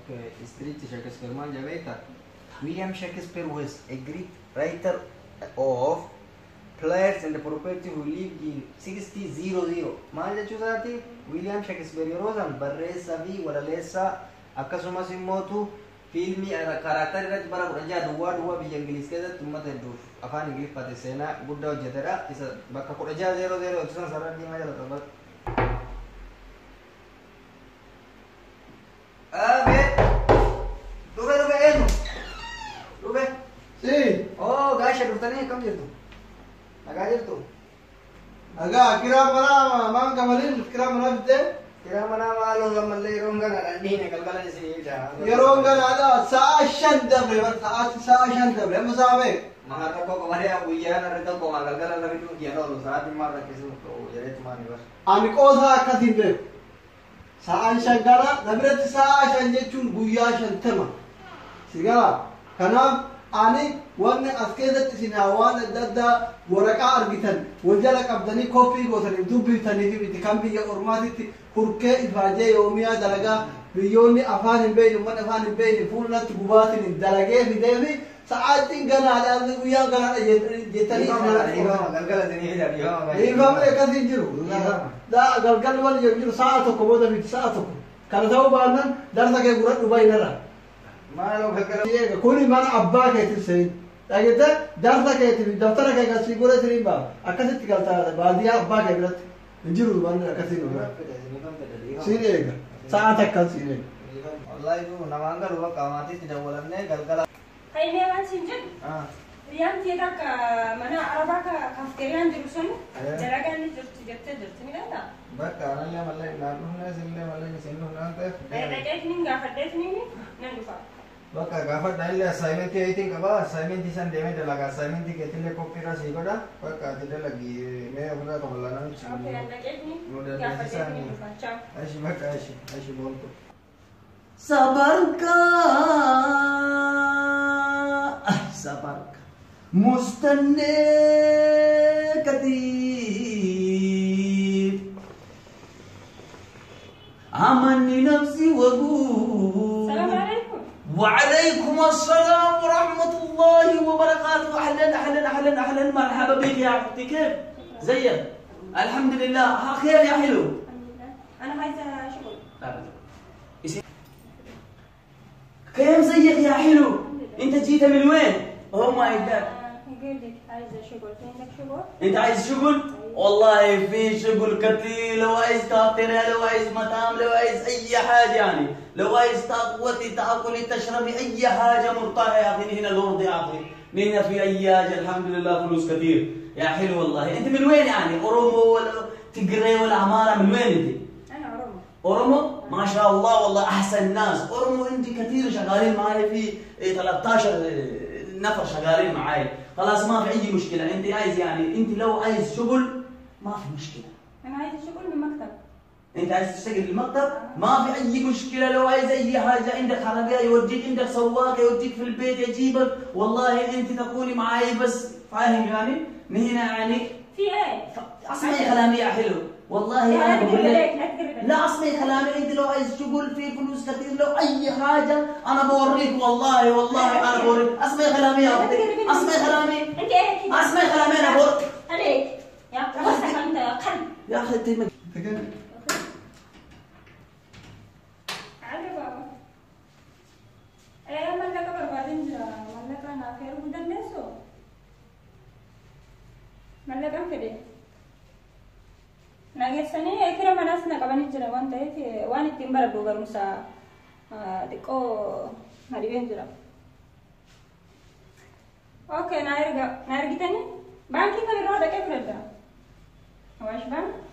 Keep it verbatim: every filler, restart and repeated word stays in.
Okay, street Shakespeare man Javeta. William Shakespeare was a Greek writer of players and the property who lived in sixty hundred. Maal jechuusaati William Shakespeare yeroo san barreessaa fi walaleessaa akkasumas immoo fiilmii karakteri irratti bara kudha jaha duwwaa duwwaa biyya Ingiliiz keessatti uummata hedduuf afaan Ingiliffaatiin seenaa guddaa hojjetedha. Isa bakka kudha jaha zeero zeero ibsan sarara diimaa jala qabatu. Abe Dube dube enu Dube Si Oh gaasha dhuftanii kam jirtu? Nagaa jirtu? Nagaa kiraa manaa maan qabalin kiraa manaa bitte kiraa manaa maaloo gammallee yeroon gana dhandhiine galgala isiniidha. Yeroon ganaadha sa'a shan dabre bar sa'aati sa'a shan dabre amma sa'a beek Mahar tokko qabalee guyyaa narri tokko maal galgala narri dhufu jedhan oolu sa'aatiin maal rakkisu jedheetu maali bar. ani qoosaa akkasiin beeku sa'aan shan gana nabiratti sa'a shan jechuun guyyaa shantama si gala kanaaf ani wanni as keessatti isin waan adda addaa waraqaa argitan wal jala qabdanii koppii gootanii dubbifanii fi itti kan biyya ormaatitti hurkee ifaajee yoomiyaa dalagaa biyyoonni afaan hin beeyne umman afaan hin beeyne fuulatti gubaatiin dalagee fidee fi sa'aatiin ganaadhaan guyyaa ganaadha jettanii galgala isiniidha dhiifamni akkasiin jiru galgalli wal jiru sa'a tokko booda fiti sa'a tokko kana ta'uu baannaan darsa kee guradhu baay'inarra maaloo galgala kuni mana abbaa keetiin seen dhagette darsa keetiin daftara kee gasii godhatanii baa akkasitti galtaa baadiyyaa abbaa kee biratti hin jiru waan akkasiin dhugaa siin eega sa'a takkaan siin eega wallahi namaan galu bakka maatiitti dawwalannee galgala Kainnya kan sinjin. Yang kita ke mana Arabah ke kafeterian jurusan, jaragan ini jurus jurus jurus ini kan tak? Bakka anaknya malah naruhnya sini malah di sini nanti. Ada ada ini nggak ada ini ni, nanti lupa. Bakka gafat dah ile assignment dia itu kaba assignment di sana demi dia laga assignment di ketile kopi rasi koda. Bakka tidak lagi me अपना तो बोला ना. Oke, ada ini. Udah Nggak di ada sana. ini lupa. Ciao. Aishi bakka aishi aishi bolto. صبرك صبرك مستني كثير عمني نفسي وقول السلام عليكم. وعليكم السلام ورحمة الله وبركاته. أهلا أهلا أهلا أهلا مرحبا بك يا أختي كيف؟ زيك؟ الحمد لله خير يا حلو. أنا عايزة شغل. كيف زيك يا حلو؟ انت جيت من وين؟ اوه ماي جاد. يقول لك عايزة شغل، في عندك شغل؟ انت عايز شغل؟ والله في شغل كثير، لو عايز كافتيريا، لو عايز مطعم، لو عايز اي حاجة يعني، لو عايز تقوتي تاكلي تشربي اي حاجة مرتاحة يا اخي هنا الارض يا اخي، هنا في اي حاجة الحمد لله فلوس كثير، يا حلو والله، انت من وين يعني؟ اورومو ولا تقري ولا عمارة من وين انت؟ أنا أورومو. أورمو ما شاء الله والله أحسن ناس. أورمو عندي كثير شغالين معي في ثلاثة عشر نفر شغالين معي. خلاص ما في أي مشكلة. أنت عايز يعني أنت لو عايز شغل ما في مشكلة. أنا عايزة شغل من مكتب. أنت عايز تشتغل في المكتب ما في أي مشكلة. لو عايز أي حاجة عندك عربية يوديك، عندك سواق يوديك في البيت يجيبك. والله أنت تكوني معي بس فاهم يعني من هنا يعني. في إيه؟ اسمعي كلامي يا حلو والله لا انا بقول لك لا لا اسمعي كلامي. انت لو عايز شغل في فلوس كثير لو اي حاجه انا بوريك والله والله انا بوريك. اسمعي كلامي يا اختي اسمعي كلامي. أنت إيه كده؟ اسمعي كلامي انا بوريك. عليك يا أخي أنت قلب. يا اخي انت عارف بابا. إيه مالك بربادين جرا مالك أنا خير بدن نسو. مالك أم كده. nageessanii ekira manas na qabanii jira waan ta'eef waan ittiin baradhu barumsa xiqqoo na dhibeen jira. Okay na erga na ergitanii baankii kan irraa dhaqee fudhadha. Awaash baank